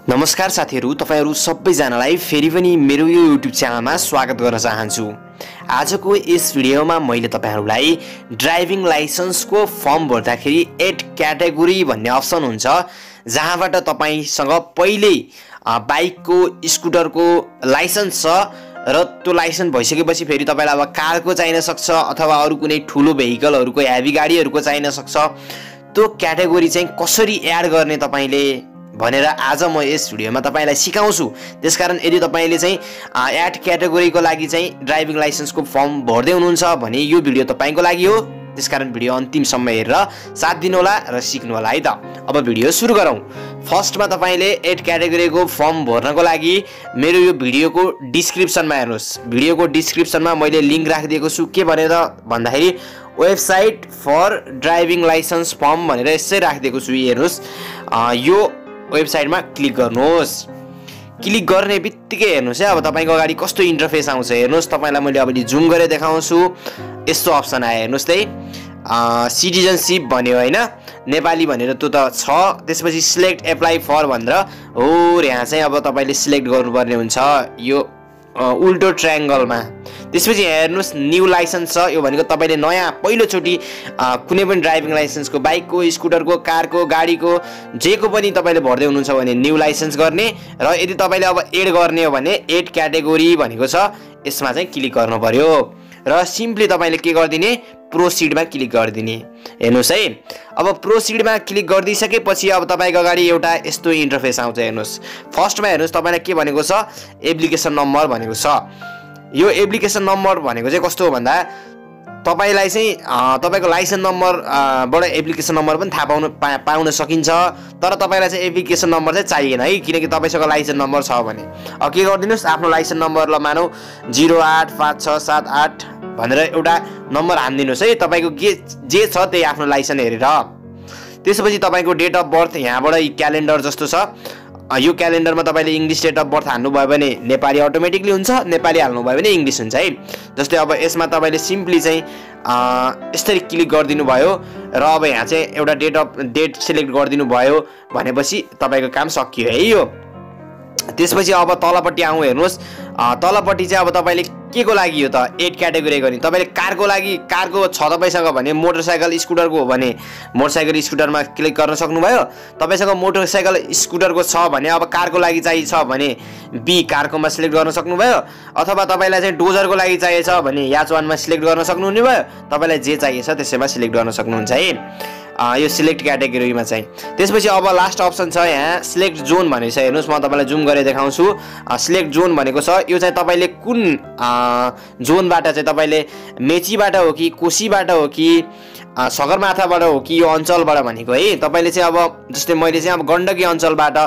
नमस्कार साथीहरु, तपाईहरु सबैजनालाई फेरि पनि मेरो यो युट्युब च्यानलमा स्वागत गर्न चाहन्छु। आजको यस भिडियोमा मैले तपाईहरुलाई ड्राइभिङ लाइसेन्सको फर्म भर्दाखेरि 8 क्याटेगोरी भन्ने अप्सन हुन्छ, जहाँबाट तपाईसँग पहिले बाइकको स्कुटरको लाइसेन्स छ र त्यो लाइसेन्स भइसकेपछि फेरि तपाईलाई अब कारको चाहिन सक्छ अथवा अरु कुनै ठूलो भेहिकलहरुको हेभी गाडीहरुको चाहिन सक्छ। त्यो क्याटेगोरी चाहिँ कसरी एड गर्ने तपाईले भनेर आज म यस भिडियोमा तपाईलाई सिकाउँछु। त्यसकारण यदि तपाईले चाहिँ एड क्याटेगोरीको लागि चाहिँ ड्राइभिङ लाइसेन्सको फर्म भर्दै हुनुहुन्छ भने यो भिडियो तपाईको लागि हो। त्यसकारण भिडियो अन्तिमसम्म हेरेर साथ दिनु होला र सिक्नु होला है त। अब भिडियो सुरु गरौँ। फर्स्टमा तपाईले एड क्याटेगोरीको फर्म भर्नको लागि मेरो यो भिडियोको डिस्क्रिप्सनमा हेर्नुस्। भिडियोको डिस्क्रिप्सनमा मैले लिंक राखिदिएको छु के भनेर भन्दाखेरि website for driving licence form भनेर यसै राखिदिएको छु। हेर्नुस्, यो वेबसाइटमा क्लिक गर्नुहोस्। क्लिक गर्ने बित्तिकै हेर्नुस् है, अब तपाईको अगाडि कस्तो इन्टरफेस आउँछ हेर्नुस्। तपाईलाई मैले अब जुम गरेर देखाउँछु। यस्तो अप्सन आयो हेर्नुस् है, सिटिजनशिप भन्यो हैन, नेपाली भनेर त्यो त छ। त्यसपछि सिलेक्ट एप्लाई फर भनेर हो, यहाँ चाहिँ अब तपाईले सिलेक्ट गर्नुपर्ने हुन्छ यो उल्टो ट्रायंगलमा। त्यसपछि हेर्नुस् न्यू लाइसेन्स छ, यो भनेको तपाईले नयाँ पहिलो चोटी कुनै पनि ड्राइभिङ लाइसेन्सको बाइकको, स्कुटरको, कारको, गाडीको जेको पनि तपाईले भर्दै हुनुहुन्छ भने न्यू लाइसेन्स गर्ने। र यदि तपाईले अब एड गर्ने हो भने एड क्याटेगोरी भनेको छ, यसमा चाहिँ क्लिक गर्नु पर्यो र सिम्पली तपाईले के गर्दिने, प्रोसिडमा क्लिक गर्दिने। हेर्नुस् है, अब प्रोसिडमा क्लिक गर्दिसकेपछि अब तपाईको अगाडि एउटा यस्तो इन्टरफेस आउँछ। हेर्नुस् फर्स्टमा हेर्नुस् तपाईलाई के भनेको छ, एप्लिकेसन नम्बर भनेको छ। यो एप्लिकेसन नम्बर भनेको चाहिँ कस्तो हो भन्दा तपाईलाई चाहिँ तपाईको लाइसेन्स नम्बर बाट एप्लिकेसन नम्बर पनि थाहा पाउन सकिन्छ, तर तपाईलाई चाहिँ एप्लिकेसन नम्बर चाहिँ चाहिएन है, किनकि तपाईसँग लाइसेन्स नम्बर छ भने। अब के गर्दिनुस्, आफ्नो लाइसेन्स नम्बर ल मानौ 085678 भनेर एउटा नम्बर हान्दिनुस् है, तपाईको जे छ त्यही आफ्नो लाइसेन्स हेरेर। त्यसपछि तपाईको डेट अफ बर्थ यहाँबाट क्यालेन्डर जस्तो छ, यो क्यालेन्डरमा तपाईले इंग्लिश डेट अफ बर्थ हाल्नु भयो भने नेपाली अटोमेटिकली हुन्छ, नेपाली हाल्नु भयो भने इंग्लिश हुन्छ है। जस्तै अब यसमा तपाईले सिम्पली चाहिँ यसरी क्लिक गरिदिनु भयो र अब यहाँ चाहिँ एउटा डेट सिलेक्ट गरिदिनु भयो भनेपछि तपाईको काम सकियो है यो। त्यसपछि अब तलपट्टि आउँ हेर्नुस्, तलपट्टि चाहिँ अब तपाईले के को लागि हो त एड क्याटेगोरी गर्ने। तपाईले कारको लागि, कारको छ तपाईसँग भने, मोटरसाइकल स्कुटरको हो भने मोटरसाइकल स्कुटरमा क्लिक गर्न सक्नुभयो। तपाईसँग मोटरसाइकल स्कुटरको छ भने अब कारको लागि चाहिन्छ भने बी कारकोमा सिलेक्ट गर्न सक्नुभयो, अथवा तपाईलाई चाहिँ डोजरको लागि चाहिएछ भने याच वानमा सिलेक्ट गर्न सक्नुहुने भयो। तपाईलाई जे चाहिएछ त्यसैमा सिलेक्ट गर्न सक्नुहुन्छ है यो सिलेक्ट क्याटेगोरीमा चाहिँ। त्यसपछि अब लास्ट अप्सन छ यहाँ सिलेक्ट जोन भनेको छ। हेर्नुस् म तपाईलाई जुम गरेर देखाउँछु। सिलेक्ट जोन भनेको छ, यो चाहिँ तपाईले कुन जोनबाट चाहिँ तपाईले मेचीबाट हो कि, कोशीबाट हो कि, सगरमाथाबाट हो कि, यो अञ्चलबाट भनेको है। तपाईले चाहिँ अब जस्तै मैले चाहिँ अब गण्डकी अञ्चलबाट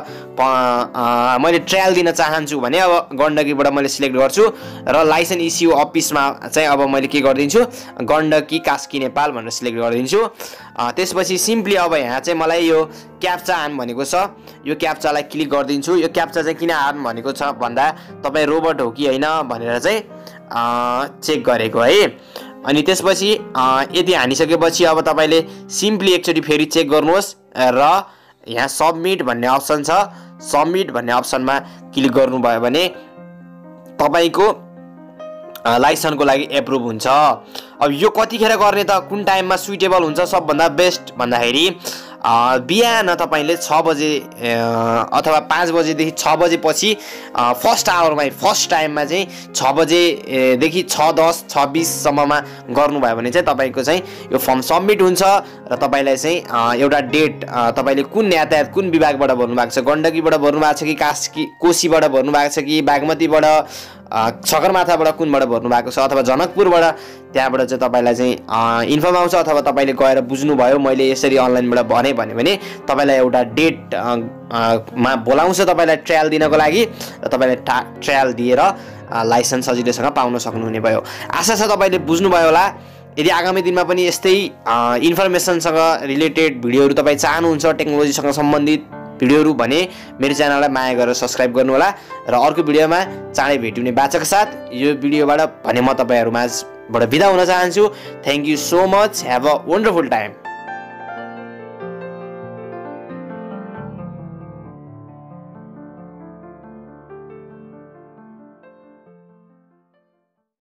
मैले ट्रायल दिन चाहन्छु भने अब गण्डकीबाट मैले सिलेक्ट गर्छु र लाइसेन्स इस्यु अफिसमा चाहिँ अब मैले के गरिदिन्छु, गण्डकी कास्की नेपाल भनेर सिलेक्ट गरिदिन्छु। त्यसपछि सिम्पली अब यहाँ चाहिँ मलाई यो क्याप्चा हान भनेको छ, यो क्याप्चालाई क्लिक गरिदिन्छु। यो क्याप्चा चाहिँ किन हान भनेको छ भन्दा तपाई रोबोट हो कि हैन भनेर चाहिँ चेक गरेको है। अनि त्यसपछि यदि हानिसकेपछि अब तपाईले सिम्पली एकचोटी फेरि चेक गर्नुहोस् र यहाँ सबमिट भन्ने अप्सन छ, सबमिट भन्ने अप्सनमा क्लिक गर्नुभयो भने तपाईको लाइसेन्सको लागि एप्रुभ हुन्छ। अब यो कतिखेर गर्ने त, कुन टाइममा सुइटेबल हुन्छ सबभन्दा बेस्ट भन्दाखेरि बिहान तपाईले 6 बजे अथवा 5 बजेदेखि 6 बजेपछि फर्स्ट आवरमा, फर्स्ट टाइममा चाहिँ 6 बजेदेखि 6:10 6:20 सम्ममा गर्नुभयो भने चाहिँ तपाईको चाहिँ यो फर्म सबमिट हुन्छ र तपाईलाई चाहिँ एउटा डेट तपाईले कुन यातायात कुन विभागबाट भर्नु भएको छ, गण्डकीबाट भर्नु भएको छ कि कास्की कोशीबाट भर्नु भएको छ कि बागमतीबाट, सगरमाथाबाट कुनबाट भर्नु भएको छ अथवा जनकपुरबाट, त्यहाँबाट चाहिँ तपाईलाई चाहिँ इन्फर्म आउँछ। अथवा तपाईले गएर बुझ्नुभयो मैले यसरी अनलाइनबाट भने तपाईलाई एउटा डेट मा बोलाउँछ तपाईलाई ट्रायल दिनको लागि र तपाईले ट्रायल दिएर लाइसेन्स सजिलैसँग पाउन सक्नुहुने भयो। आशा छ तपाईले बुझ्नुभयो होला। यदि आगामी दिनमा पनि यस्तै इन्फर्मेसनसँग रिलेटेड भिडियोहरु तपाई चाहनुहुन्छ, टेक्नोलोजीसँग सम्बन्धित भिडियोहरु भने मेरो च्यानललाई माया गरेर सब्स्क्राइब गर्नु होला र अर्को भिडियोमा चाँडै भेट्ने बाचाका साथ यो भिडियोबाट भने म तपाईहरुमाझबाट बिदा हुन चाहन्छु। Thank you so much, have a wonderful time.